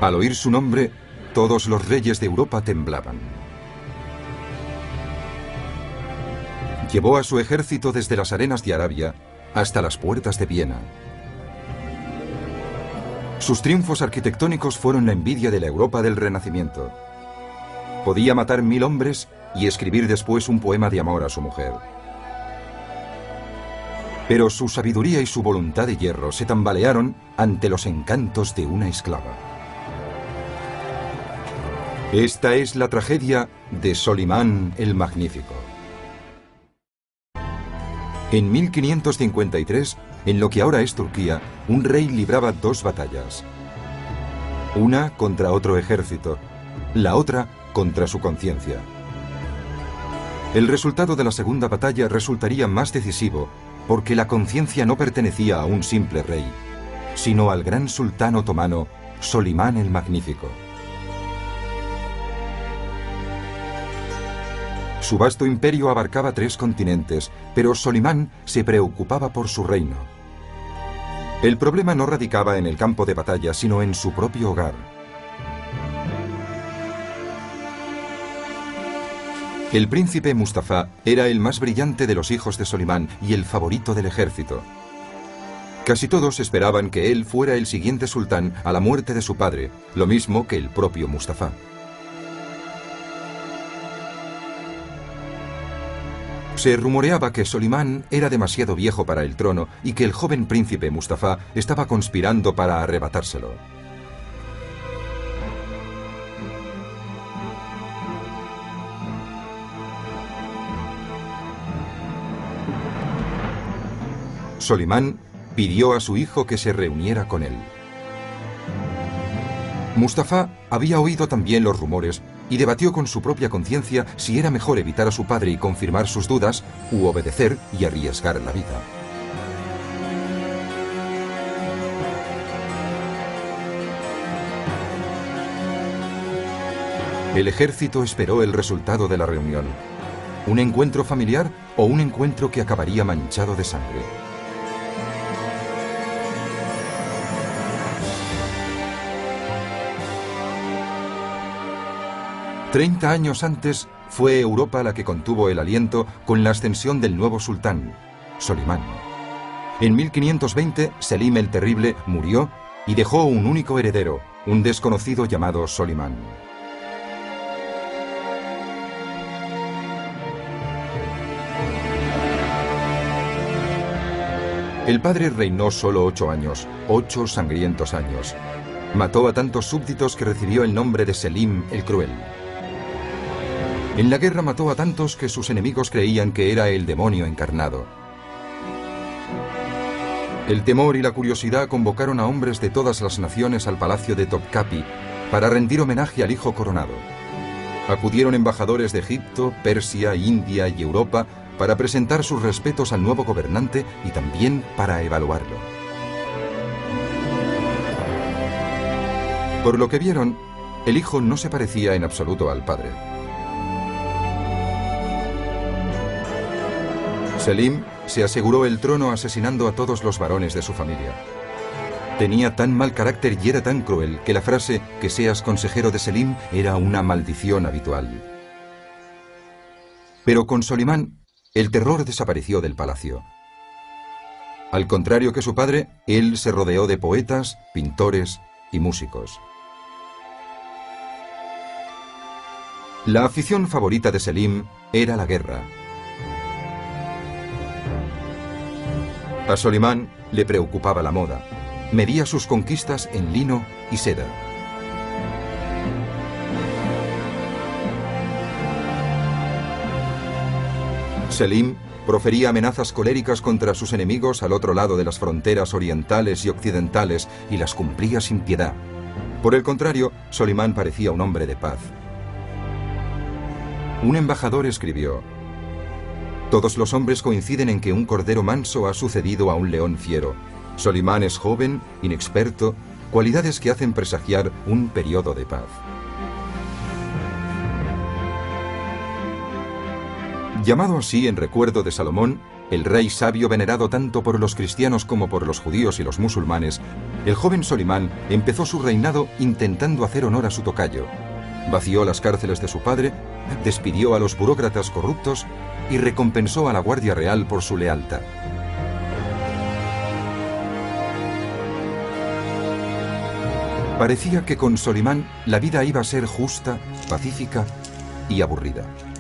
Al oír su nombre, todos los reyes de Europa temblaban. Llevó a su ejército desde las arenas de Arabia hasta las puertas de Viena. Sus triunfos arquitectónicos fueron la envidia de la Europa del Renacimiento. Podía matar 1000 hombres y escribir después un poema de amor a su mujer. Pero su sabiduría y su voluntad de hierro se tambalearon ante los encantos de una esclava. Esta es la tragedia de Solimán el Magnífico. En 1553, en lo que ahora es Turquía, un rey libraba 2 batallas. Una contra otro ejército, la otra contra su conciencia. El resultado de la segunda batalla resultaría más decisivo porque la conciencia no pertenecía a un simple rey, sino al gran sultán otomano Solimán el Magnífico. Su vasto imperio abarcaba 3 continentes, pero Solimán se preocupaba por su reino. El problema no radicaba en el campo de batalla, sino en su propio hogar. El príncipe Mustafa era el más brillante de los hijos de Solimán y el favorito del ejército. Casi todos esperaban que él fuera el siguiente sultán a la muerte de su padre, lo mismo que el propio Mustafa. Se rumoreaba que Solimán era demasiado viejo para el trono y que el joven príncipe Mustafa estaba conspirando para arrebatárselo. Solimán pidió a su hijo que se reuniera con él. Mustafa había oído también los rumores y debatió con su propia conciencia si era mejor evitar a su padre y confirmar sus dudas, u obedecer y arriesgar la vida. El ejército esperó el resultado de la reunión. ¿Un encuentro familiar o un encuentro que acabaría manchado de sangre? Treinta años antes fue Europa la que contuvo el aliento con la ascensión del nuevo sultán, Solimán. En 1520, Selim el Terrible murió y dejó un único heredero, un desconocido llamado Solimán. El padre reinó solo 8 años, 8 sangrientos años. Mató a tantos súbditos que recibió el nombre de Selim el Cruel. En la guerra mató a tantos que sus enemigos creían que era el demonio encarnado. El temor y la curiosidad convocaron a hombres de todas las naciones al palacio de Topkapi para rendir homenaje al hijo coronado. Acudieron embajadores de Egipto, Persia, India y Europa para presentar sus respetos al nuevo gobernante y también para evaluarlo. Por lo que vieron, el hijo no se parecía en absoluto al padre. Selim se aseguró el trono asesinando a todos los varones de su familia. Tenía tan mal carácter y era tan cruel que la frase "que seas consejero de Selim" era una maldición habitual. Pero con Solimán, el terror desapareció del palacio. Al contrario que su padre, él se rodeó de poetas, pintores y músicos. La afición favorita de Selim era la guerra. A Solimán le preocupaba la moda. Medía sus conquistas en lino y seda. Selim profería amenazas coléricas contra sus enemigos al otro lado de las fronteras orientales y occidentales y las cumplía sin piedad. Por el contrario, Solimán parecía un hombre de paz. Un embajador escribió: "Todos los hombres coinciden en que un cordero manso ha sucedido a un león fiero. Solimán es joven, inexperto, cualidades que hacen presagiar un periodo de paz". Llamado así en recuerdo de Salomón, El rey sabio venerado tanto por los cristianos como por los judíos y los musulmanes, el joven Solimán empezó su reinado intentando hacer honor a su tocayo. Vació las cárceles de su padre, despidió a los burócratas corruptos y recompensó a la Guardia Real por su lealtad. Parecía que con Solimán la vida iba a ser justa, pacífica y aburrida.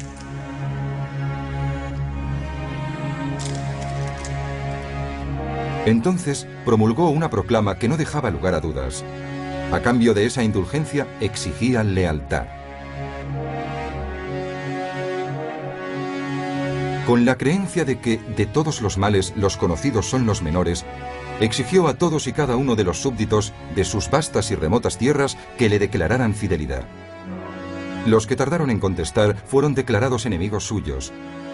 Entonces promulgó una proclama que no dejaba lugar a dudas. A cambio de esa indulgencia exigía lealtad. Con la creencia de que de todos los males los conocidos son los menores, exigió a todos y cada uno de los súbditos de sus vastas y remotas tierras que le declararan fidelidad. Los que tardaron en contestar fueron declarados enemigos suyos.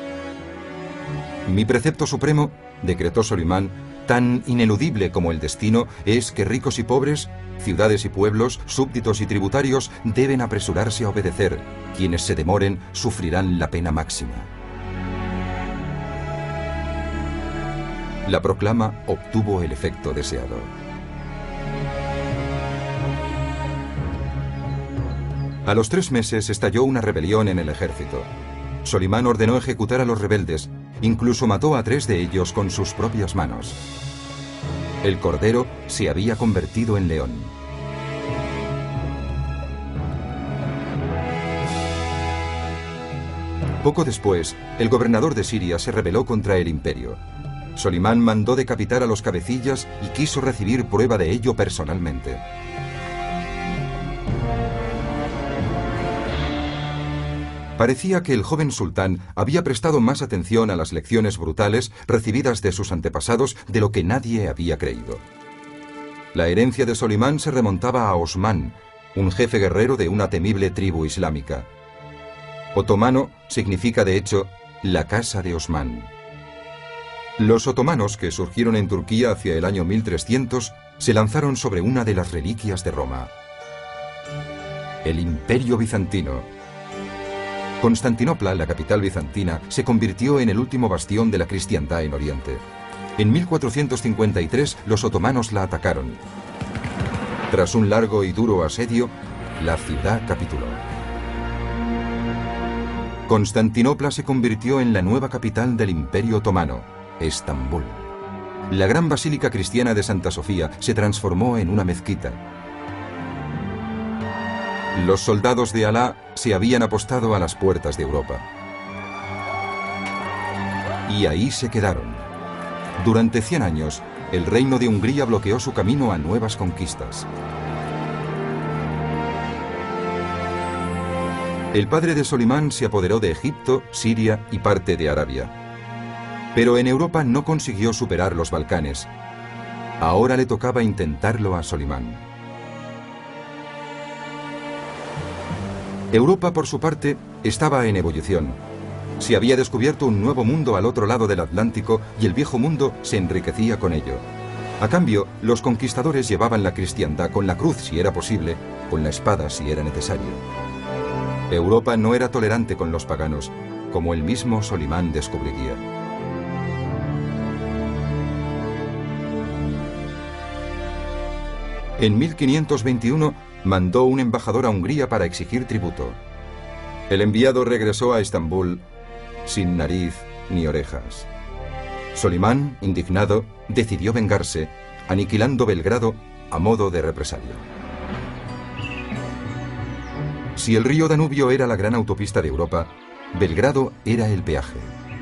Mi precepto supremo, decretó Solimán, tan ineludible como el destino, es que ricos y pobres, ciudades y pueblos, súbditos y tributarios deben apresurarse a obedecer. Quienes se demoren sufrirán la pena máxima. La proclama obtuvo el efecto deseado. A los 3 meses estalló una rebelión en el ejército. Solimán ordenó ejecutar a los rebeldes, incluso mató a 3 de ellos con sus propias manos. El cordero se había convertido en león. Poco después, el gobernador de Siria se rebeló contra el imperio. Solimán mandó decapitar a los cabecillas y quiso recibir prueba de ello personalmente. Parecía que el joven sultán había prestado más atención a las lecciones brutales recibidas de sus antepasados de lo que nadie había creído. La herencia de Solimán se remontaba a Osmán, un jefe guerrero de una temible tribu islámica. Otomano significa de hecho la casa de Osmán. Los otomanos, que surgieron en Turquía hacia el año 1300, se lanzaron sobre una de las reliquias de Roma: el Imperio Bizantino. Constantinopla, la capital bizantina, se convirtió en el último bastión de la cristiandad en Oriente. En 1453 los otomanos la atacaron. Tras un largo y duro asedio, la ciudad capituló. Constantinopla se convirtió en la nueva capital del Imperio Otomano, Estambul. La gran basílica cristiana de Santa Sofía se transformó en una mezquita. Los soldados de Alá se habían apostado a las puertas de Europa. Y ahí se quedaron. Durante 100 años, el reino de Hungría bloqueó su camino a nuevas conquistas. El padre de Solimán se apoderó de Egipto, Siria y parte de Arabia. Pero en Europa no consiguió superar los Balcanes. Ahora le tocaba intentarlo a Solimán. Europa, por su parte, estaba en ebullición. Se había descubierto un nuevo mundo al otro lado del Atlántico y el viejo mundo se enriquecía con ello. A cambio, los conquistadores llevaban la cristiandad con la cruz si era posible, con la espada si era necesario. Europa no era tolerante con los paganos, como el mismo Solimán descubriría. En 1521 mandó un embajador a Hungría para exigir tributo. El enviado regresó a Estambul sin nariz ni orejas. Solimán, indignado, decidió vengarse, aniquilando Belgrado a modo de represalia. Si el río Danubio era la gran autopista de Europa, Belgrado era el peaje.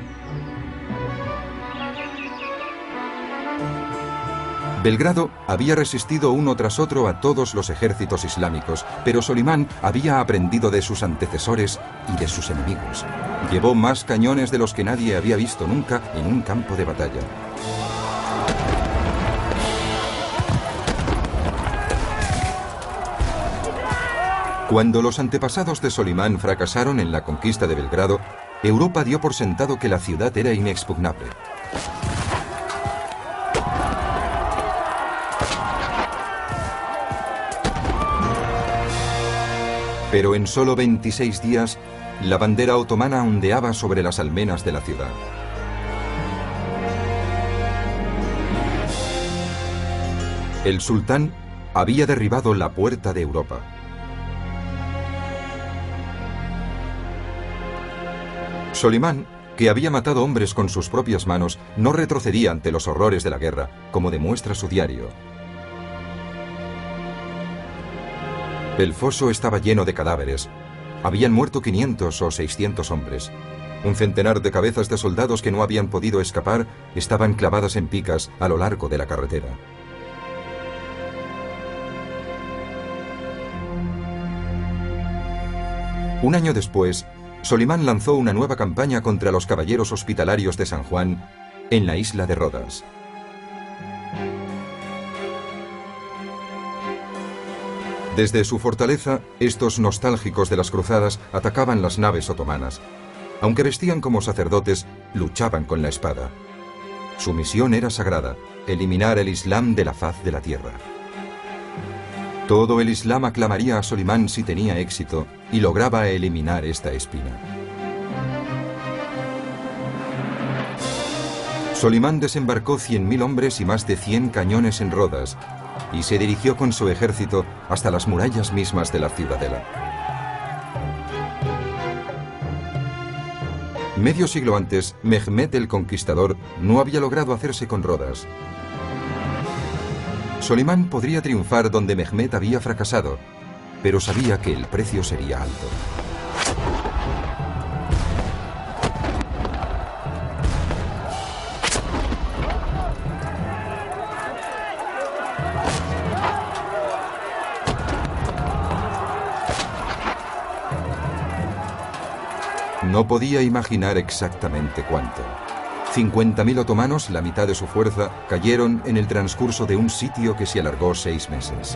Belgrado había resistido uno tras otro a todos los ejércitos islámicos, pero Solimán había aprendido de sus antecesores y de sus enemigos. Llevó más cañones de los que nadie había visto nunca en un campo de batalla. Cuando los antepasados de Solimán fracasaron en la conquista de Belgrado, Europa dio por sentado que la ciudad era inexpugnable. Pero en solo 26 días, la bandera otomana ondeaba sobre las almenas de la ciudad. El sultán había derribado la puerta de Europa. Solimán, que había matado hombres con sus propias manos, no retrocedía ante los horrores de la guerra, como demuestra su diario. El foso estaba lleno de cadáveres. Habían muerto 500 o 600 hombres. Un centenar de cabezas de soldados que no habían podido escapar estaban clavadas en picas a lo largo de la carretera. Un año después, Solimán lanzó una nueva campaña contra los caballeros hospitalarios de San Juan en la isla de Rodas. Desde su fortaleza, estos nostálgicos de las cruzadas atacaban las naves otomanas. Aunque vestían como sacerdotes, luchaban con la espada. Su misión era sagrada: eliminar el Islam de la faz de la tierra. Todo el Islam aclamaría a Solimán si tenía éxito y lograba eliminar esta espina. Solimán desembarcó 100.000 hombres y más de 100 cañones en Rodas y se dirigió con su ejército hasta las murallas mismas de la ciudadela. Medio siglo antes, Mehmed el Conquistador no había logrado hacerse con Rodas. Solimán podría triunfar donde Mehmed había fracasado, pero sabía que el precio sería alto. No podía imaginar exactamente cuánto. 50.000 otomanos, la mitad de su fuerza, cayeron en el transcurso de un sitio que se alargó 6 meses.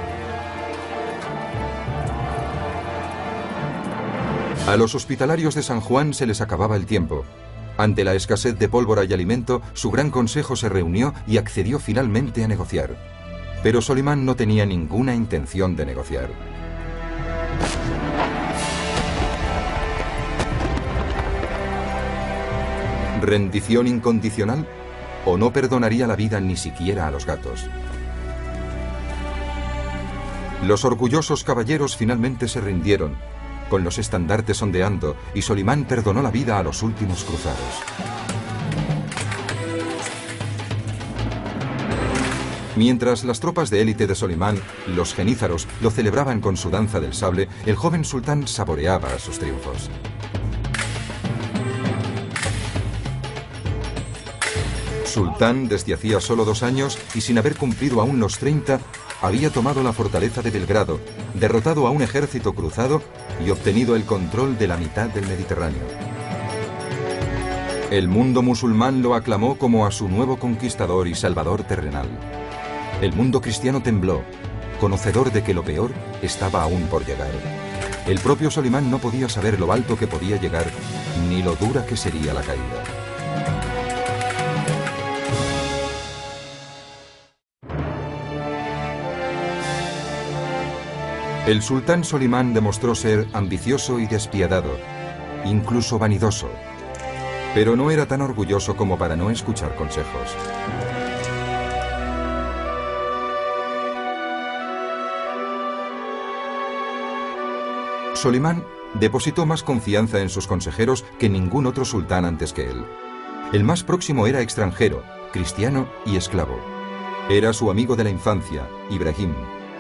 A los hospitalarios de San Juan se les acababa el tiempo. Ante la escasez de pólvora y alimento, su gran consejo se reunió y accedió finalmente a negociar. Pero Solimán no tenía ninguna intención de negociar. ¿Rendición incondicional? ¿O no perdonaría la vida ni siquiera a los gatos? Los orgullosos caballeros finalmente se rindieron, con los estandartes ondeando, y Solimán perdonó la vida a los últimos cruzados. Mientras las tropas de élite de Solimán, los genízaros, lo celebraban con su danza del sable, el joven sultán saboreaba sus triunfos. Sultán, desde hacía solo 2 años y sin haber cumplido aún los 30, había tomado la fortaleza de Belgrado, derrotado a un ejército cruzado y obtenido el control de la mitad del Mediterráneo. El mundo musulmán lo aclamó como a su nuevo conquistador y salvador terrenal. El mundo cristiano tembló, conocedor de que lo peor estaba aún por llegar. El propio Solimán no podía saber lo alto que podía llegar, ni lo dura que sería la caída. El sultán Solimán demostró ser ambicioso y despiadado, incluso vanidoso, pero no era tan orgulloso como para no escuchar consejos. Solimán depositó más confianza en sus consejeros que ningún otro sultán antes que él. El más próximo era extranjero, cristiano y esclavo. Era su amigo de la infancia, Ibrahim.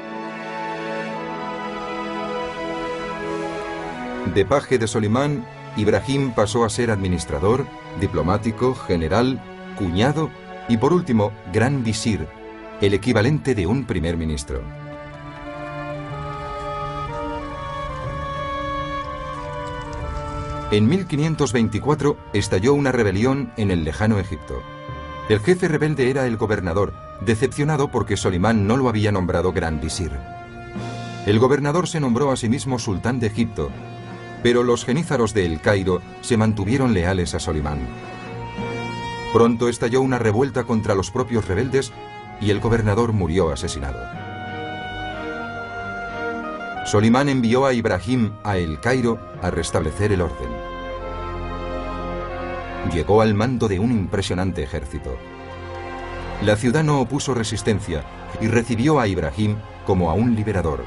De paje de Solimán, Ibrahim pasó a ser administrador, diplomático, general, cuñado y por último, gran visir, el equivalente de un primer ministro. En 1524 estalló una rebelión en el lejano Egipto. El jefe rebelde era el gobernador, decepcionado porque Solimán no lo había nombrado gran visir. El gobernador se nombró a sí mismo sultán de Egipto, pero los genízaros de El Cairo se mantuvieron leales a Solimán. Pronto estalló una revuelta contra los propios rebeldes y el gobernador murió asesinado. Solimán envió a Ibrahim a El Cairo a restablecer el orden. Llegó al mando de un impresionante ejército. La ciudad no opuso resistencia y recibió a Ibrahim como a un liberador.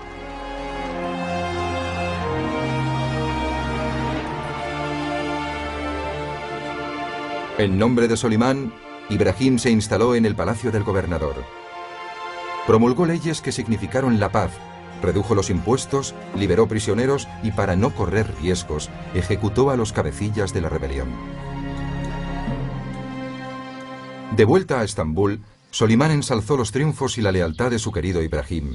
En nombre de Solimán, Ibrahim se instaló en el palacio del gobernador. Promulgó leyes que significaron la paz, redujo los impuestos, liberó prisioneros y, para no correr riesgos, ejecutó a los cabecillas de la rebelión. De vuelta a Estambul, Solimán ensalzó los triunfos y la lealtad de su querido Ibrahim.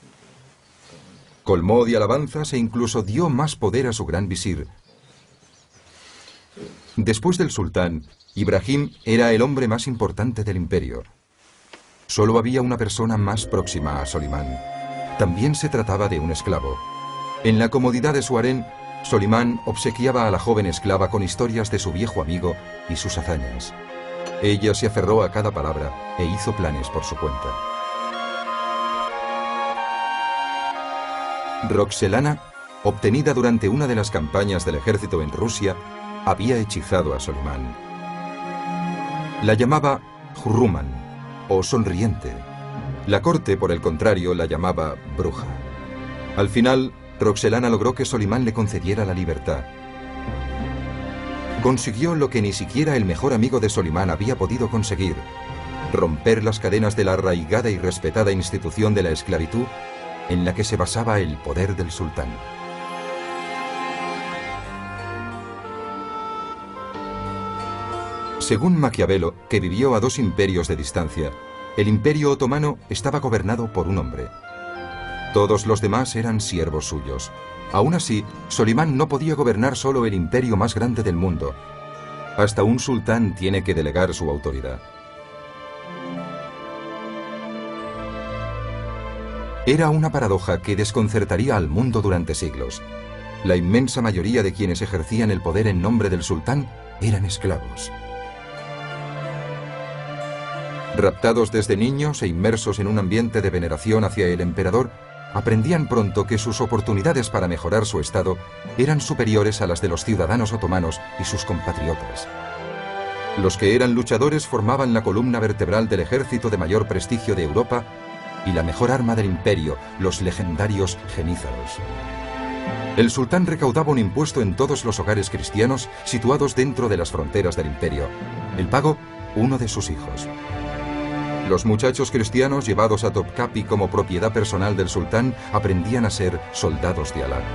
Colmó de alabanzas e incluso dio más poder a su gran visir. Después del sultán, Ibrahim era el hombre más importante del imperio. Solo había una persona más próxima a Solimán. También se trataba de un esclavo. En la comodidad de su harén, Solimán obsequiaba a la joven esclava con historias de su viejo amigo y sus hazañas. Ella se aferró a cada palabra e hizo planes por su cuenta. Roxelana, obtenida durante una de las campañas del ejército en Rusia, había hechizado a Solimán. La llamaba Hurruman, o sonriente. La corte, por el contrario, la llamaba bruja. Al final, Roxelana logró que Solimán le concediera la libertad. Consiguió lo que ni siquiera el mejor amigo de Solimán había podido conseguir: romper las cadenas de la arraigada y respetada institución de la esclavitud en la que se basaba el poder del sultán. Según Maquiavelo, que vivió a 2 imperios de distancia, el Imperio Otomano estaba gobernado por un hombre. Todos los demás eran siervos suyos. Aún así, Solimán no podía gobernar solo el imperio más grande del mundo. Hasta un sultán tiene que delegar su autoridad. Era una paradoja que desconcertaría al mundo durante siglos. La inmensa mayoría de quienes ejercían el poder en nombre del sultán eran esclavos. Raptados desde niños e inmersos en un ambiente de veneración hacia el emperador, aprendían pronto que sus oportunidades para mejorar su estado eran superiores a las de los ciudadanos otomanos y sus compatriotas. Los que eran luchadores formaban la columna vertebral del ejército de mayor prestigio de Europa y la mejor arma del imperio, los legendarios genízaros. El sultán recaudaba un impuesto en todos los hogares cristianos situados dentro de las fronteras del imperio. El pago, uno de sus hijos. Los muchachos cristianos llevados a Topkapi como propiedad personal del sultán aprendían a ser soldados de Alá.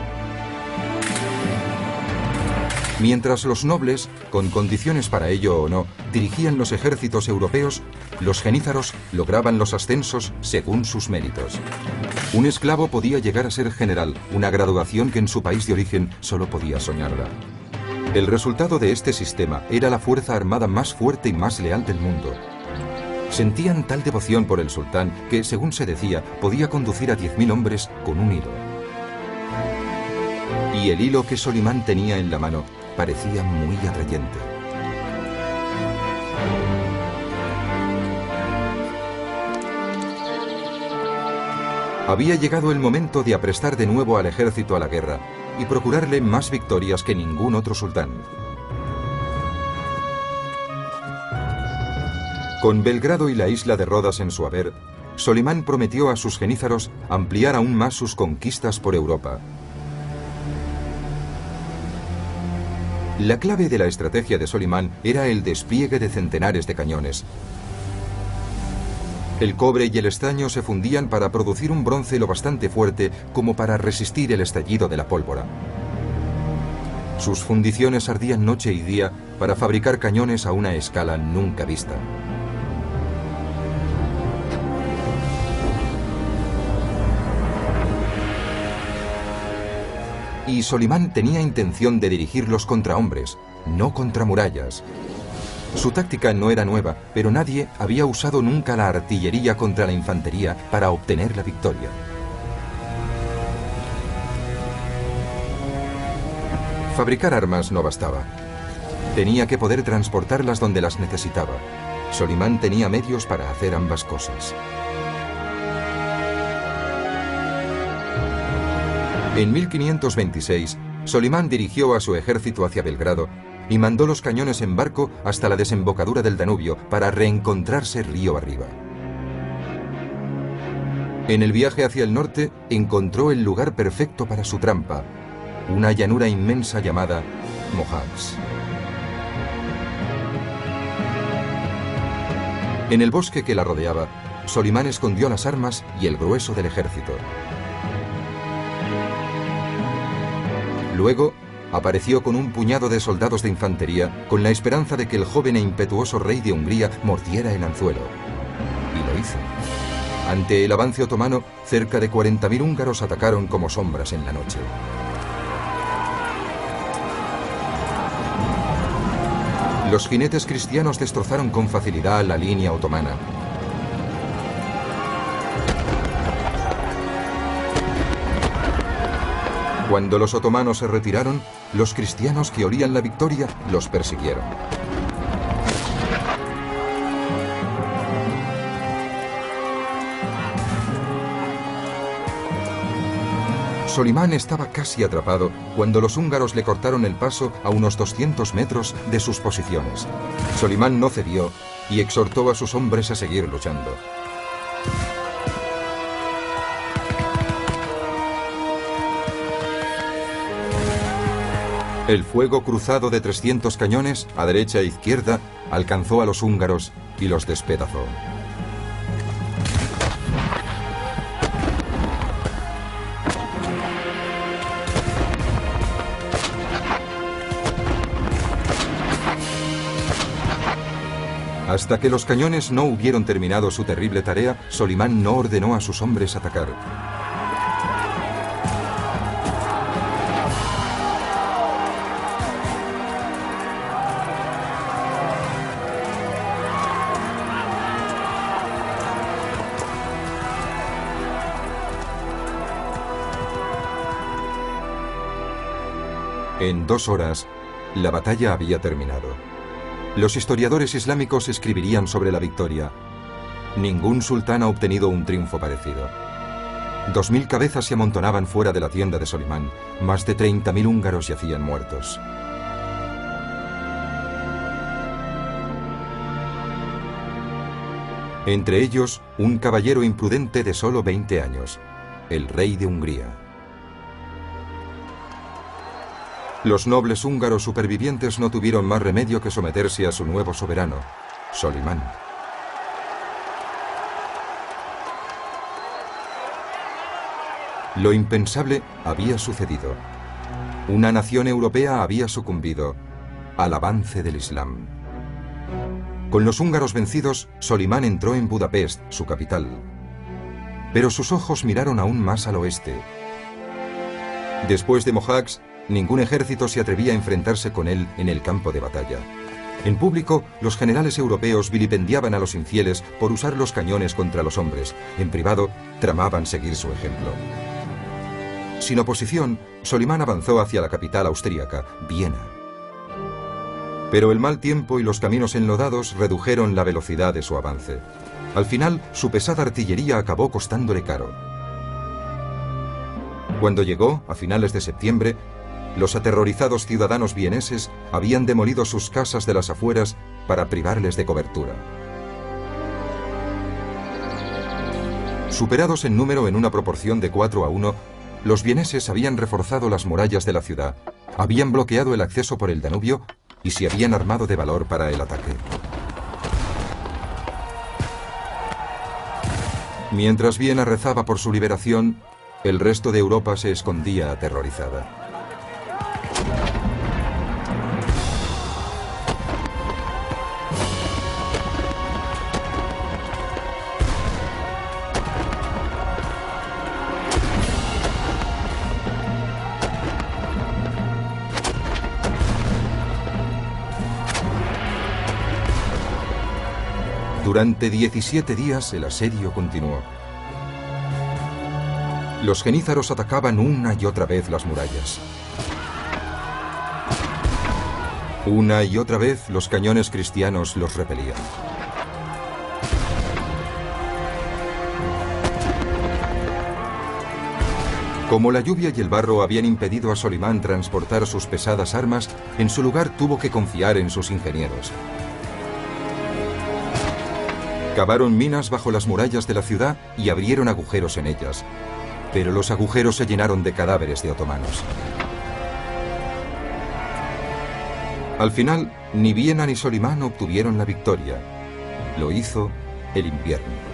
Mientras los nobles, con condiciones para ello o no, dirigían los ejércitos europeos, los genízaros lograban los ascensos según sus méritos. Un esclavo podía llegar a ser general, una graduación que en su país de origen solo podía soñarla. El resultado de este sistema era la fuerza armada más fuerte y más leal del mundo. Sentían tal devoción por el sultán que, según se decía, podía conducir a 10.000 hombres con un hilo. Y el hilo que Solimán tenía en la mano parecía muy atrayente. Había llegado el momento de aprestar de nuevo al ejército a la guerra y procurarle más victorias que ningún otro sultán. Con Belgrado y la isla de Rodas en su haber, Solimán prometió a sus genízaros ampliar aún más sus conquistas por Europa. La clave de la estrategia de Solimán era el despliegue de centenares de cañones. El cobre y el estaño se fundían para producir un bronce lo bastante fuerte como para resistir el estallido de la pólvora. Sus fundiciones ardían noche y día para fabricar cañones a una escala nunca vista. Y Solimán tenía intención de dirigirlos contra hombres, no contra murallas. Su táctica no era nueva, pero nadie había usado nunca la artillería contra la infantería para obtener la victoria. Fabricar armas no bastaba. Tenía que poder transportarlas donde las necesitaba. Solimán tenía medios para hacer ambas cosas. En 1526, Solimán dirigió a su ejército hacia Belgrado y mandó los cañones en barco hasta la desembocadura del Danubio para reencontrarse río arriba. En el viaje hacia el norte encontró el lugar perfecto para su trampa, una llanura inmensa llamada Mohács. En el bosque que la rodeaba, Solimán escondió las armas y el grueso del ejército. Luego, apareció con un puñado de soldados de infantería con la esperanza de que el joven e impetuoso rey de Hungría mordiera el anzuelo. Y lo hizo. Ante el avance otomano, cerca de 40.000 húngaros atacaron como sombras en la noche. Los jinetes cristianos destrozaron con facilidad la línea otomana. Cuando los otomanos se retiraron, los cristianos que olían la victoria los persiguieron. Solimán estaba casi atrapado cuando los húngaros le cortaron el paso a unos 200 metros de sus posiciones. Solimán no cedió y exhortó a sus hombres a seguir luchando. El fuego cruzado de 300 cañones, a derecha e izquierda, alcanzó a los húngaros y los despedazó. Hasta que los cañones no hubieron terminado su terrible tarea, Solimán no ordenó a sus hombres atacar. En 2 horas, la batalla había terminado. Los historiadores islámicos escribirían sobre la victoria. Ningún sultán ha obtenido un triunfo parecido. 2000 cabezas se amontonaban fuera de la tienda de Solimán. Más de 30.000 húngaros yacían muertos. Entre ellos, un caballero imprudente de solo 20 años, el rey de Hungría. Los nobles húngaros supervivientes no tuvieron más remedio que someterse a su nuevo soberano, Solimán. Lo impensable había sucedido. Una nación europea había sucumbido al avance del Islam. Con los húngaros vencidos, Solimán entró en Budapest, su capital. Pero sus ojos miraron aún más al oeste. Después de Mohács, ningún ejército se atrevía a enfrentarse con él en el campo de batalla. En público, los generales europeos vilipendiaban a los infieles por usar los cañones contra los hombres. En privado, tramaban seguir su ejemplo. Sin oposición, Solimán avanzó hacia la capital austríaca, Viena. Pero el mal tiempo y los caminos enlodados redujeron la velocidad de su avance. Al final, su pesada artillería acabó costándole caro. Cuando llegó, a finales de septiembre, los aterrorizados ciudadanos vieneses habían demolido sus casas de las afueras para privarles de cobertura. Superados en número en una proporción de 4-1, los vieneses habían reforzado las murallas de la ciudad, habían bloqueado el acceso por el Danubio y se habían armado de valor para el ataque. Mientras Viena rezaba por su liberación, el resto de Europa se escondía aterrorizada. Durante 17 días el asedio continuó. Los genízaros atacaban una y otra vez las murallas. Una y otra vez los cañones cristianos los repelían. Como la lluvia y el barro habían impedido a Solimán transportar sus pesadas armas, en su lugar tuvo que confiar en sus ingenieros. Cavaron minas bajo las murallas de la ciudad y abrieron agujeros en ellas, pero los agujeros se llenaron de cadáveres de otomanos. Al final, ni Viena ni Solimán obtuvieron la victoria. Lo hizo el invierno.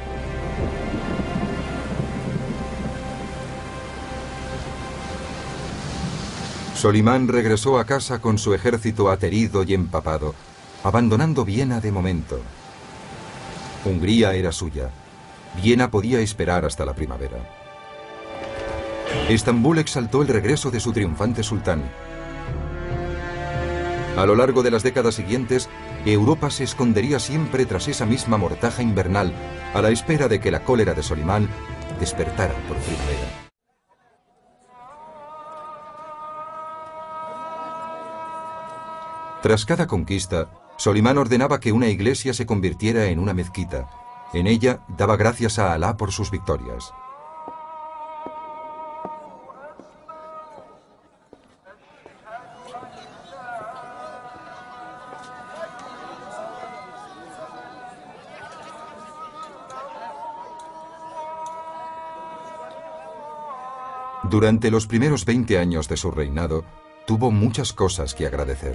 Solimán regresó a casa con su ejército aterido y empapado, abandonando Viena de momento. Hungría era suya. Viena podía esperar hasta la primavera. Estambul exaltó el regreso de su triunfante sultán. A lo largo de las décadas siguientes, Europa se escondería siempre tras esa misma mortaja invernal, a la espera de que la cólera de Solimán despertara por primavera. Tras cada conquista, Solimán ordenaba que una iglesia se convirtiera en una mezquita. En ella daba gracias a Alá por sus victorias. Durante los primeros 20 años de su reinado, tuvo muchas cosas que agradecer.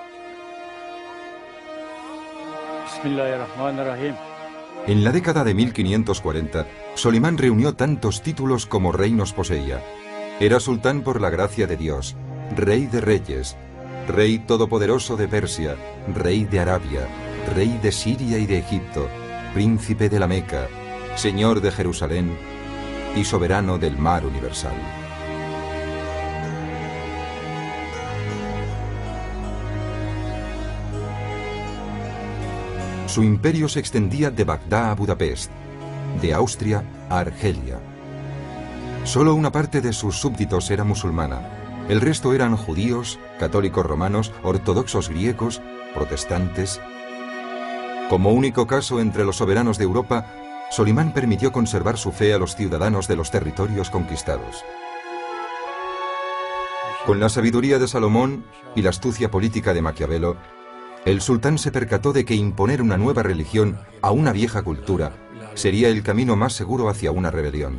En la década de 1540, Solimán reunió tantos títulos como reinos poseía. Era sultán por la gracia de Dios, rey de reyes, rey todopoderoso de Persia, rey de Arabia, rey de Siria y de Egipto, príncipe de la Meca, señor de Jerusalén y soberano del mar universal. Su imperio se extendía de Bagdad a Budapest, de Austria a Argelia. Solo una parte de sus súbditos era musulmana. El resto eran judíos, católicos romanos, ortodoxos griegos, protestantes. Como único caso entre los soberanos de Europa, Solimán permitió conservar su fe a los ciudadanos de los territorios conquistados. Con la sabiduría de Salomón y la astucia política de Maquiavelo, el sultán se percató de que imponer una nueva religión a una vieja cultura sería el camino más seguro hacia una rebelión.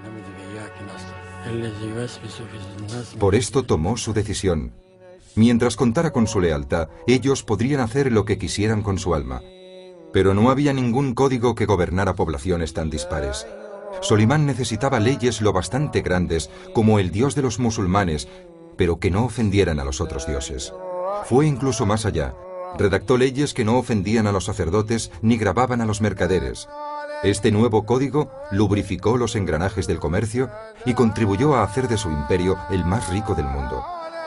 Por esto tomó su decisión. Mientras contara con su lealtad, ellos podrían hacer lo que quisieran con su alma. Pero no había ningún código que gobernara poblaciones tan dispares. Solimán necesitaba leyes lo bastante grandes como el dios de los musulmanes, pero que no ofendieran a los otros dioses. Fue incluso más allá. Redactó leyes que no ofendían a los sacerdotes ni grababan a los mercaderes. Este nuevo código lubrificó los engranajes del comercio y contribuyó a hacer de su imperio el más rico del mundo.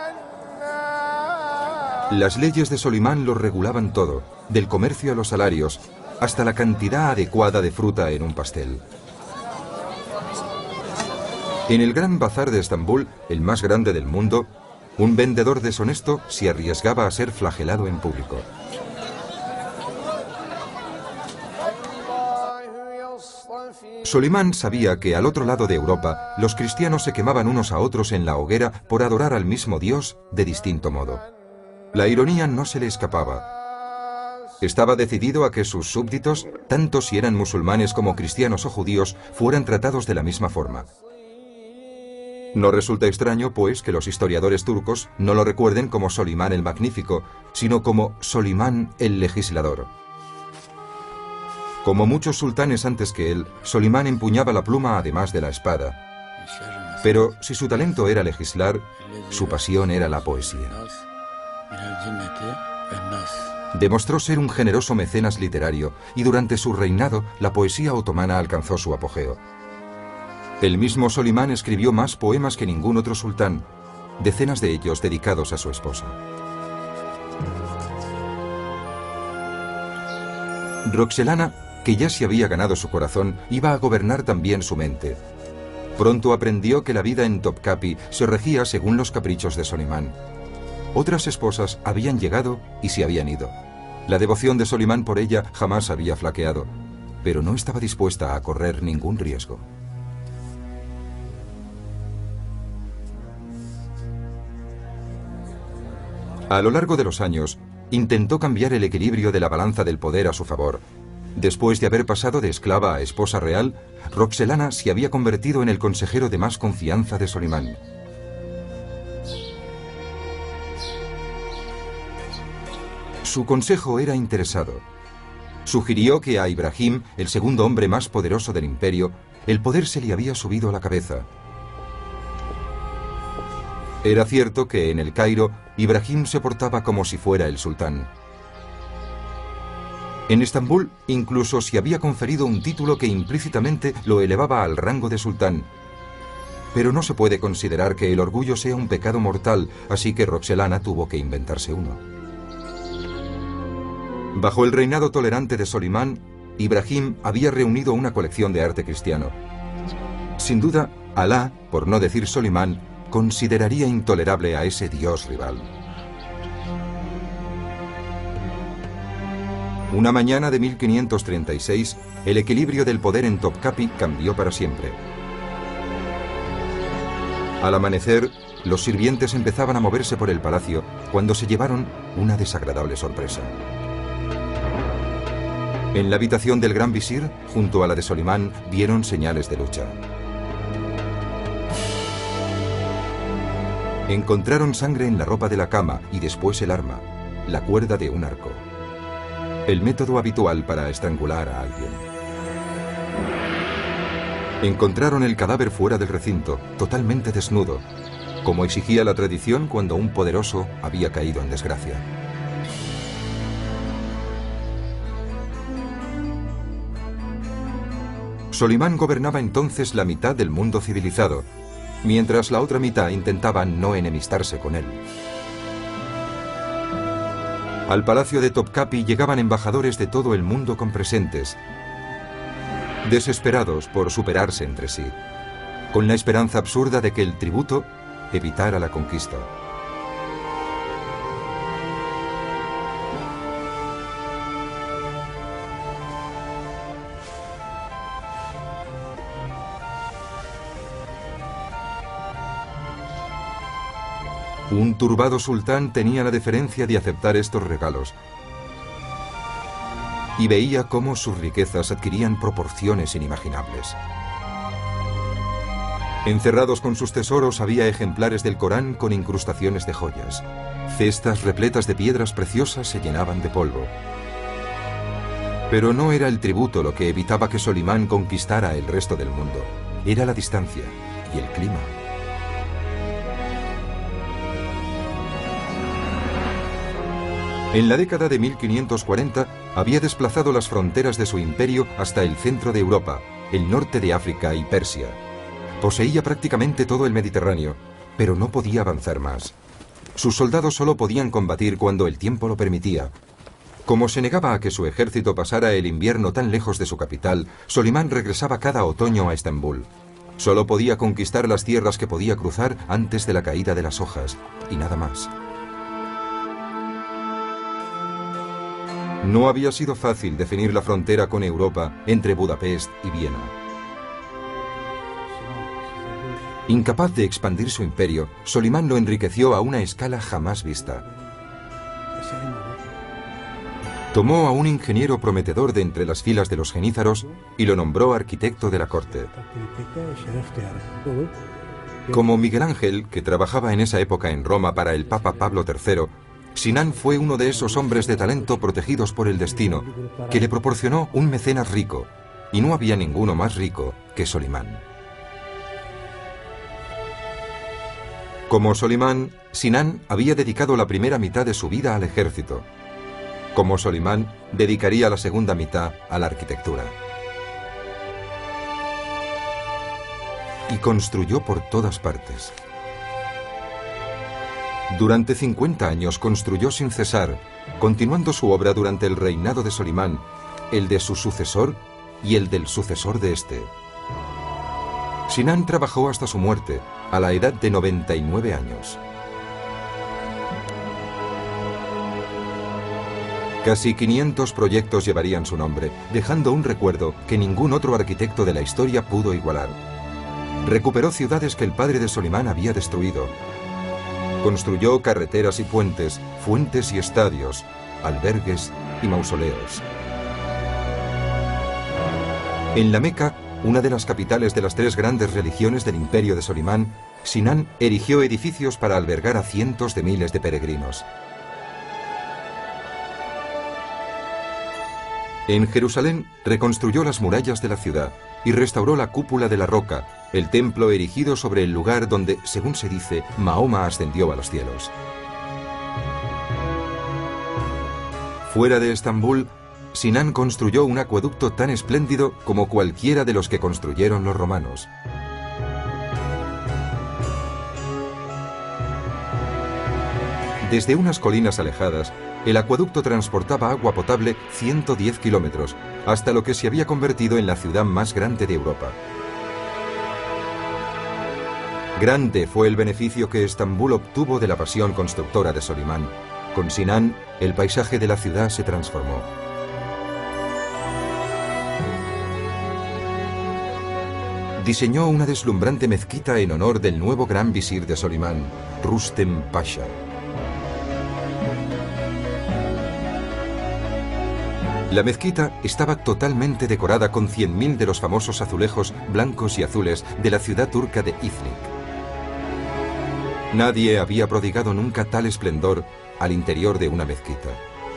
Las leyes de Solimán lo regulaban todo, del comercio a los salarios, hasta la cantidad adecuada de fruta en un pastel. En el Gran Bazar de Estambul, el más grande del mundo, un vendedor deshonesto se arriesgaba a ser flagelado en público. Solimán sabía que al otro lado de Europa los cristianos se quemaban unos a otros en la hoguera por adorar al mismo Dios de distinto modo. La ironía no se le escapaba. Estaba decidido a que sus súbditos, tanto si eran musulmanes como cristianos o judíos, fueran tratados de la misma forma. No resulta extraño, pues, que los historiadores turcos no lo recuerden como Solimán el Magnífico, sino como Solimán el Legislador. Como muchos sultanes antes que él, Solimán empuñaba la pluma además de la espada. Pero si su talento era legislar, su pasión era la poesía. Demostró ser un generoso mecenas literario y durante su reinado la poesía otomana alcanzó su apogeo. El mismo Solimán escribió más poemas que ningún otro sultán, decenas de ellos dedicados a su esposa. Roxelana, que ya se había ganado su corazón, iba a gobernar también su mente. Pronto aprendió que la vida en Topkapi se regía según los caprichos de Solimán. Otras esposas habían llegado y se habían ido. La devoción de Solimán por ella jamás había flaqueado, pero no estaba dispuesta a correr ningún riesgo. A lo largo de los años, intentó cambiar el equilibrio de la balanza del poder a su favor. Después de haber pasado de esclava a esposa real, Roxelana se había convertido en el consejero de más confianza de Solimán. Su consejo era interesado. Sugirió que a Ibrahim, el segundo hombre más poderoso del imperio, el poder se le había subido a la cabeza. Era cierto que en el Cairo, Ibrahim se portaba como si fuera el sultán. En Estambul incluso se había conferido un título que implícitamente lo elevaba al rango de sultán. Pero no se puede considerar que el orgullo sea un pecado mortal, así que Roxelana tuvo que inventarse uno. Bajo el reinado tolerante de Solimán, Ibrahim había reunido una colección de arte cristiano. Sin duda, Alá, por no decir Solimán, consideraría intolerable a ese dios rival. Una mañana de 1536, el equilibrio del poder en Topkapi cambió para siempre. Al amanecer, los sirvientes empezaban a moverse por el palacio cuando se llevaron una desagradable sorpresa. En la habitación del gran visir, junto a la de Solimán, vieron señales de lucha. Encontraron sangre en la ropa de la cama y después el arma, la cuerda de un arco. El método habitual para estrangular a alguien. Encontraron el cadáver fuera del recinto, totalmente desnudo, como exigía la tradición cuando un poderoso había caído en desgracia. Solimán gobernaba entonces la mitad del mundo civilizado, mientras la otra mitad intentaba no enemistarse con él. Al palacio de Topkapi llegaban embajadores de todo el mundo con presentes, desesperados por superarse entre sí, con la esperanza absurda de que el tributo evitara la conquista. Un turbado sultán tenía la deferencia de aceptar estos regalos y veía cómo sus riquezas adquirían proporciones inimaginables. Encerrados con sus tesoros había ejemplares del Corán con incrustaciones de joyas. Cestas repletas de piedras preciosas se llenaban de polvo. Pero no era el tributo lo que evitaba que Solimán conquistara el resto del mundo. Era la distancia y el clima. En la década de 1540 había desplazado las fronteras de su imperio hasta el centro de Europa, el norte de África y Persia. Poseía prácticamente todo el Mediterráneo, pero no podía avanzar más. Sus soldados solo podían combatir cuando el tiempo lo permitía. Como se negaba a que su ejército pasara el invierno tan lejos de su capital, Solimán regresaba cada otoño a Estambul. Solo podía conquistar las tierras que podía cruzar antes de la caída de las hojas, y nada más. No había sido fácil definir la frontera con Europa entre Budapest y Viena. Incapaz de expandir su imperio, Solimán lo enriqueció a una escala jamás vista. Tomó a un ingeniero prometedor de entre las filas de los genízaros y lo nombró arquitecto de la corte. Como Miguel Ángel, que trabajaba en esa época en Roma para el Papa Pablo III, Sinan fue uno de esos hombres de talento protegidos por el destino, que le proporcionó un mecenas rico, y no había ninguno más rico que Solimán. Como Solimán, Sinan había dedicado la primera mitad de su vida al ejército. Como Solimán, dedicaría la segunda mitad a la arquitectura. Y construyó por todas partes. Durante 50 años construyó sin cesar, continuando su obra durante el reinado de Solimán, el de su sucesor y el del sucesor de este. Sinan trabajó hasta su muerte, a la edad de 99 años. Casi 500 proyectos llevarían su nombre, dejando un recuerdo que ningún otro arquitecto de la historia pudo igualar. Recuperó ciudades que el padre de Solimán había destruido. Construyó carreteras y puentes, fuentes y estadios, albergues y mausoleos. En la Meca, una de las capitales de las tres grandes religiones del imperio de Solimán, Sinán erigió edificios para albergar a cientos de miles de peregrinos. En Jerusalén reconstruyó las murallas de la ciudad y restauró la cúpula de la roca, el templo erigido sobre el lugar donde, según se dice, Mahoma ascendió a los cielos. Fuera de Estambul, Sinán construyó un acueducto tan espléndido como cualquiera de los que construyeron los romanos. Desde unas colinas alejadas, el acueducto transportaba agua potable 110 kilómetros, hasta lo que se había convertido en la ciudad más grande de Europa. Grande fue el beneficio que Estambul obtuvo de la pasión constructora de Solimán. Con Sinán, el paisaje de la ciudad se transformó. Diseñó una deslumbrante mezquita en honor del nuevo gran visir de Solimán, Rustem Pasha. La mezquita estaba totalmente decorada con 100.000 de los famosos azulejos blancos y azules de la ciudad turca de Iznik. Nadie había prodigado nunca tal esplendor al interior de una mezquita.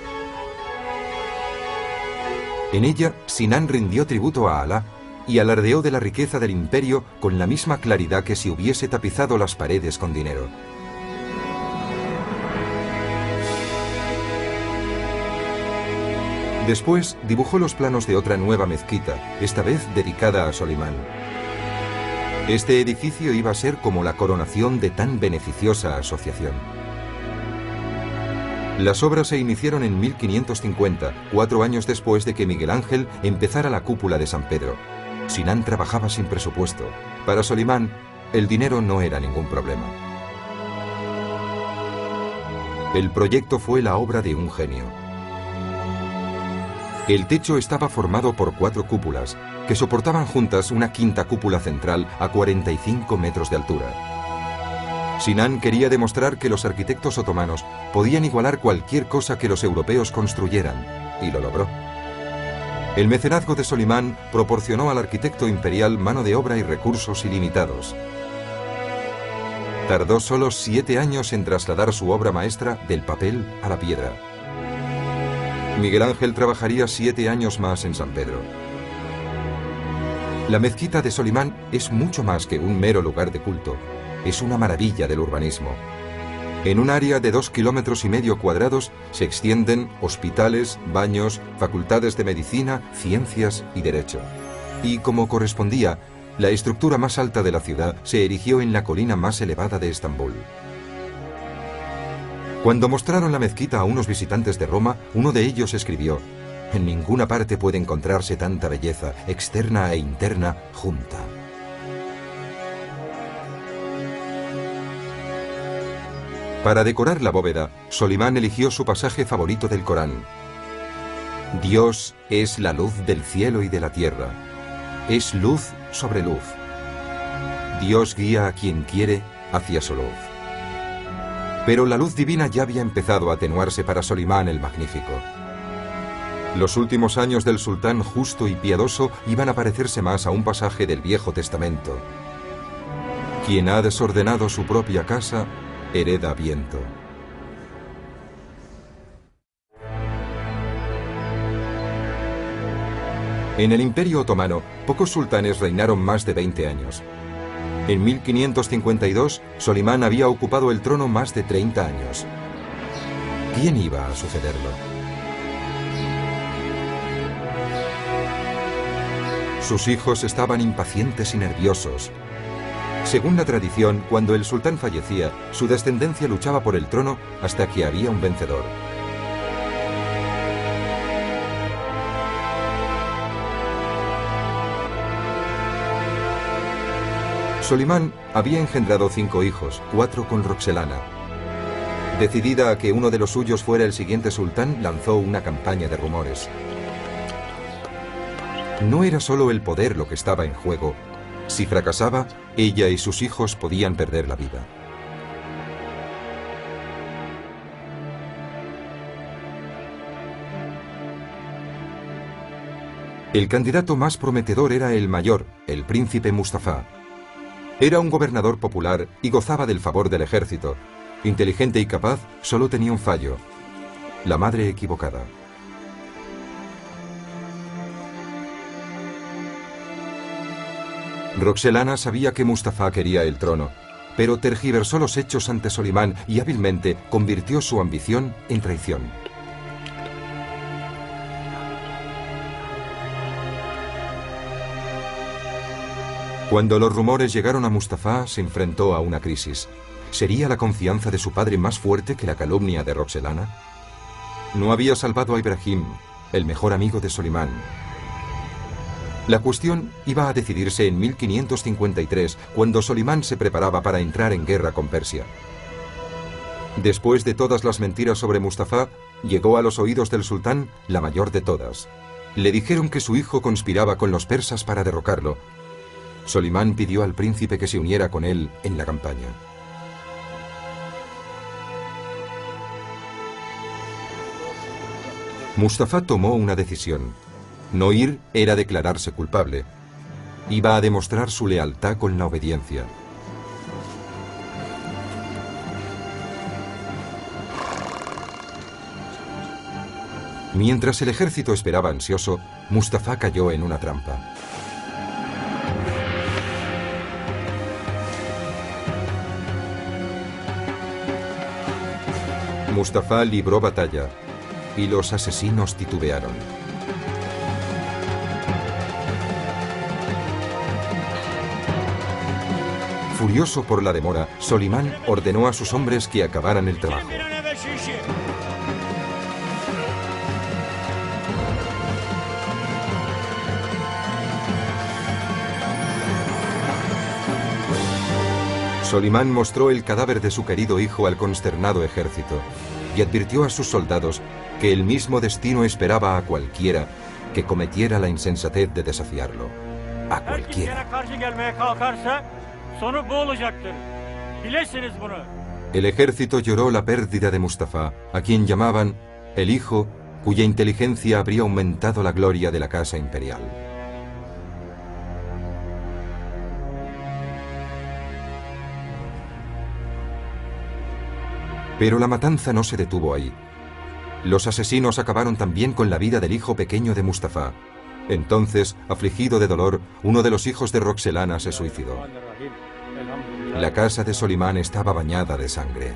En ella, Sinán rindió tributo a Alá y alardeó de la riqueza del imperio con la misma claridad que si hubiese tapizado las paredes con dinero. Después dibujó los planos de otra nueva mezquita, esta vez dedicada a Solimán. Este edificio iba a ser como la coronación de tan beneficiosa asociación. Las obras se iniciaron en 1550, 4 años después de que Miguel Ángel empezara la cúpula de San Pedro. Sinán trabajaba sin presupuesto. Para Solimán, el dinero no era ningún problema. El proyecto fue la obra de un genio. El techo estaba formado por 4 cúpulas, que soportaban juntas una quinta cúpula central a 45 metros de altura. Sinán quería demostrar que los arquitectos otomanos podían igualar cualquier cosa que los europeos construyeran, y lo logró. El mecenazgo de Solimán proporcionó al arquitecto imperial mano de obra y recursos ilimitados. Tardó solo 7 años en trasladar su obra maestra del papel a la piedra. Miguel Ángel trabajaría 7 años más en San Pedro. La mezquita de Solimán es mucho más que un mero lugar de culto. Es una maravilla del urbanismo. En un área de 2,5 kilómetros cuadrados se extienden hospitales, baños, facultades de medicina, ciencias y derecho. Y como correspondía, la estructura más alta de la ciudad se erigió en la colina más elevada de Estambul. Cuando mostraron la mezquita a unos visitantes de Roma, uno de ellos escribió: «En ninguna parte puede encontrarse tanta belleza, externa e interna, junta». Para decorar la bóveda, Solimán eligió su pasaje favorito del Corán. Dios es la luz del cielo y de la tierra. Es luz sobre luz. Dios guía a quien quiere hacia su luz. Pero la luz divina ya había empezado a atenuarse para Solimán el Magnífico. Los últimos años del sultán justo y piadoso iban a parecerse más a un pasaje del Viejo Testamento. Quien ha desordenado su propia casa, hereda viento. En el Imperio Otomano, pocos sultanes reinaron más de 20 años. En 1552, Solimán había ocupado el trono más de 30 años. ¿Quién iba a sucederlo? Sus hijos estaban impacientes y nerviosos. Según la tradición, cuando el sultán fallecía, su descendencia luchaba por el trono hasta que había un vencedor. Solimán había engendrado 5 hijos, 4 con Roxelana. Decidida a que uno de los suyos fuera el siguiente sultán, lanzó una campaña de rumores. No era solo el poder lo que estaba en juego. Si fracasaba, ella y sus hijos podían perder la vida. El candidato más prometedor era el mayor, el príncipe Mustafa. Era un gobernador popular y gozaba del favor del ejército. Inteligente y capaz, solo tenía un fallo: la madre equivocada. Roxelana sabía que Mustafa quería el trono, pero tergiversó los hechos ante Solimán y hábilmente convirtió su ambición en traición. Cuando los rumores llegaron a Mustafa, se enfrentó a una crisis. ¿Sería la confianza de su padre más fuerte que la calumnia de Roxelana? No había salvado a Ibrahim, el mejor amigo de Solimán. La cuestión iba a decidirse en 1553, cuando Solimán se preparaba para entrar en guerra con Persia. Después de todas las mentiras sobre Mustafa, llegó a los oídos del sultán la mayor de todas. Le dijeron que su hijo conspiraba con los persas para derrocarlo. Solimán pidió al príncipe que se uniera con él en la campaña. Mustafa tomó una decisión. No ir era declararse culpable. Iba a demostrar su lealtad con la obediencia. Mientras el ejército esperaba ansioso, Mustafa cayó en una trampa. Mustafa libró batalla y los asesinos titubearon. Furioso por la demora, Solimán ordenó a sus hombres que acabaran el trabajo. Solimán mostró el cadáver de su querido hijo al consternado ejército y advirtió a sus soldados que el mismo destino esperaba a cualquiera que cometiera la insensatez de desafiarlo. A cualquiera. El ejército lloró la pérdida de Mustafa, a quien llamaban el hijo cuya inteligencia habría aumentado la gloria de la casa imperial. Pero la matanza no se detuvo ahí. Los asesinos acabaron también con la vida del hijo pequeño de Mustafa. Entonces, afligido de dolor, uno de los hijos de Roxelana se suicidó. La casa de Solimán estaba bañada de sangre.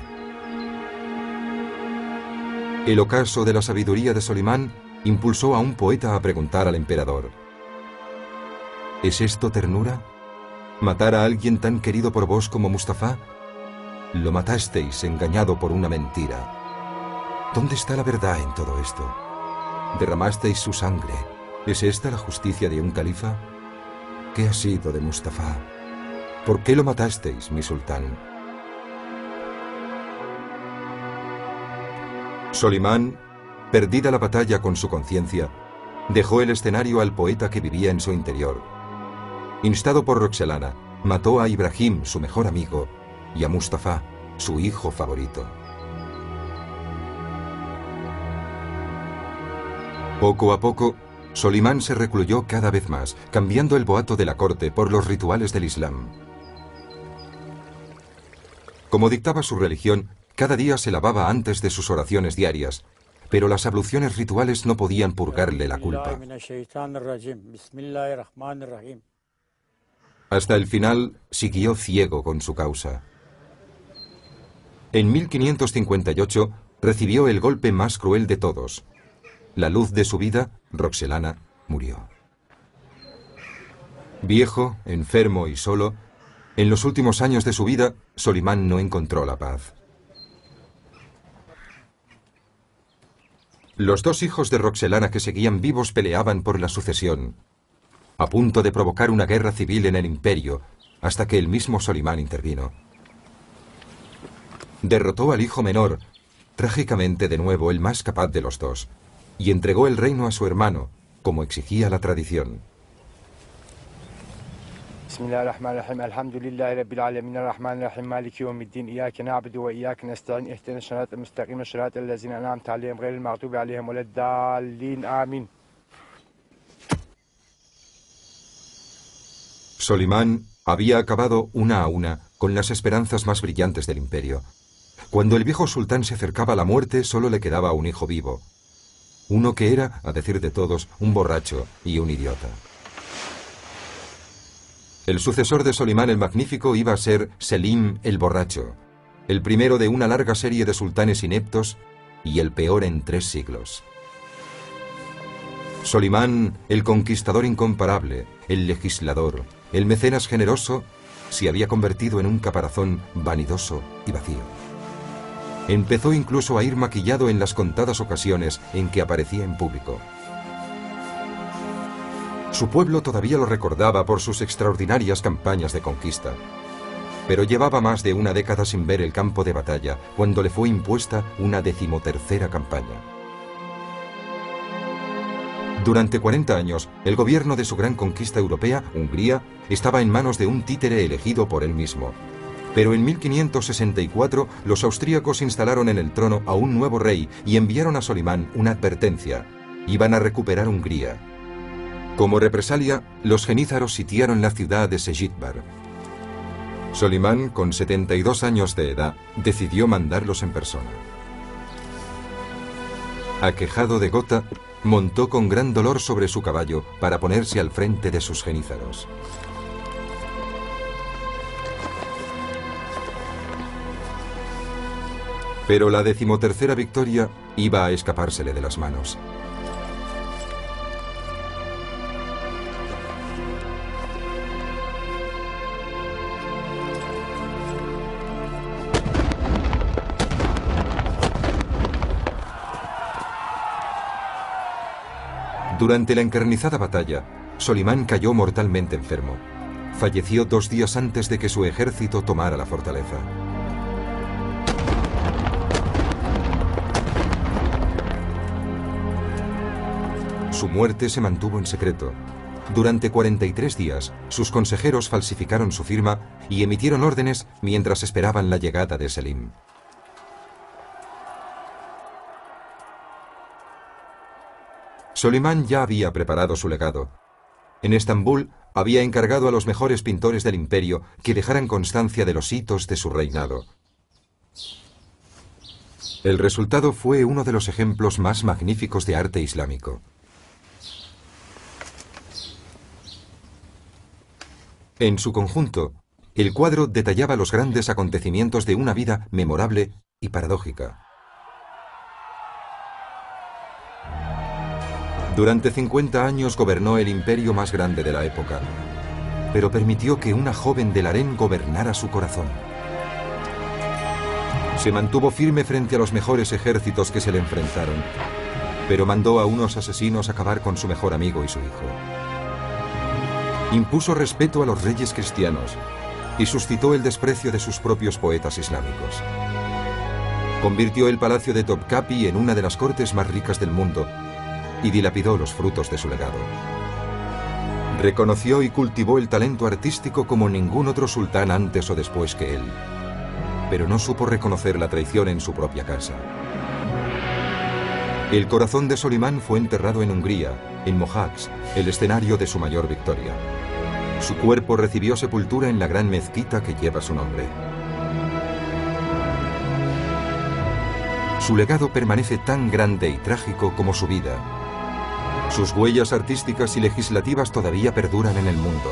El ocaso de la sabiduría de Solimán impulsó a un poeta a preguntar al emperador: ¿es esto ternura? ¿Matar a alguien tan querido por vos como Mustafa? Lo matasteis engañado por una mentira. ¿Dónde está la verdad en todo esto? Derramasteis su sangre. ¿Es esta la justicia de un califa? ¿Qué ha sido de Mustafa? ¿Por qué lo matasteis, mi sultán? Solimán, perdida la batalla con su conciencia, dejó el escenario al poeta que vivía en su interior. Instado por Roxelana, mató a Ibrahim, su mejor amigo, y a Mustafa, su hijo favorito. Poco a poco, Solimán se recluyó cada vez más, cambiando el boato de la corte por los rituales del Islam. Como dictaba su religión, cada día se lavaba antes de sus oraciones diarias, pero las abluciones rituales no podían purgarle la culpa. Hasta el final, siguió ciego con su causa. En 1558 recibió el golpe más cruel de todos. La luz de su vida, Roxelana, murió. Viejo, enfermo y solo, en los últimos años de su vida, Solimán no encontró la paz. Los dos hijos de Roxelana que seguían vivos peleaban por la sucesión, a punto de provocar una guerra civil en el imperio, hasta que el mismo Solimán intervino. Derrotó al hijo menor, trágicamente de nuevo el más capaz de los dos, y entregó el reino a su hermano, como exigía la tradición. Bismillahirrahmanirrahim. Alhamdulillahi rabbil alamin arrahmanirrahim maliki yawmiddin iyyaka na'budu ve iyyaka nestaîn ihdinas sıratal müstakîm sıratal lezîne en'amte aleyhim gayril mağdûbi aleyhim veleddâllîn. Amin. Solimán había acabado una a una con las esperanzas más brillantes del imperio. Cuando el viejo sultán se acercaba a la muerte, solo le quedaba un hijo vivo. Uno que era, a decir de todos, un borracho y un idiota. El sucesor de Solimán el Magnífico iba a ser Selim el Borracho, el primero de una larga serie de sultanes ineptos y el peor en 3 siglos. Solimán, el conquistador incomparable, el legislador, el mecenas generoso, se había convertido en un caparazón vanidoso y vacío. Empezó incluso a ir maquillado en las contadas ocasiones en que aparecía en público. Su pueblo todavía lo recordaba por sus extraordinarias campañas de conquista, pero llevaba más de una década sin ver el campo de batalla cuando le fue impuesta una 13ª campaña. Durante 40 años, el gobierno de su gran conquista europea, Hungría, estaba en manos de un títere elegido por él mismo. Pero en 1564 los austríacos instalaron en el trono a un nuevo rey y enviaron a Solimán una advertencia. Iban a recuperar Hungría. Como represalia, los genízaros sitiaron la ciudad de Sejitbar. Solimán, con 72 años de edad, decidió mandarlos en persona. Aquejado de gota, montó con gran dolor sobre su caballo para ponerse al frente de sus genízaros. Pero la 13ª victoria iba a escapársele de las manos. Durante la encarnizada batalla, Solimán cayó mortalmente enfermo. Falleció 2 días antes de que su ejército tomara la fortaleza. Su muerte se mantuvo en secreto. Durante 43 días, sus consejeros falsificaron su firma y emitieron órdenes mientras esperaban la llegada de Selim. Solimán ya había preparado su legado. En Estambul había encargado a los mejores pintores del imperio que dejaran constancia de los hitos de su reinado. El resultado fue uno de los ejemplos más magníficos de arte islámico. En su conjunto, el cuadro detallaba los grandes acontecimientos de una vida memorable y paradójica. Durante 50 años gobernó el imperio más grande de la época, pero permitió que una joven del harén gobernara su corazón. Se mantuvo firme frente a los mejores ejércitos que se le enfrentaron, pero mandó a unos asesinos acabar con su mejor amigo y su hijo. Impuso respeto a los reyes cristianos y suscitó el desprecio de sus propios poetas islámicos. Convirtió el palacio de Topkapi en una de las cortes más ricas del mundo y dilapidó los frutos de su legado. Reconoció y cultivó el talento artístico como ningún otro sultán antes o después que él, pero no supo reconocer la traición en su propia casa. El corazón de Solimán fue enterrado en Hungría, en Mohacs, el escenario de su mayor victoria. Su cuerpo recibió sepultura en la gran mezquita que lleva su nombre. Su legado permanece tan grande y trágico como su vida. Sus huellas artísticas y legislativas todavía perduran en el mundo.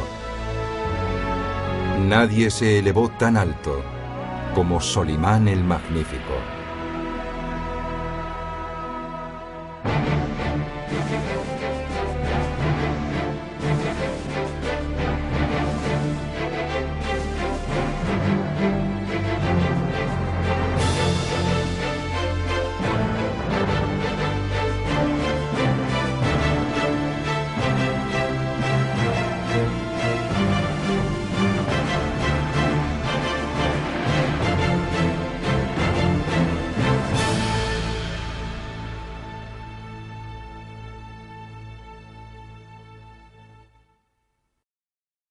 Nadie se elevó tan alto como Solimán el Magnífico.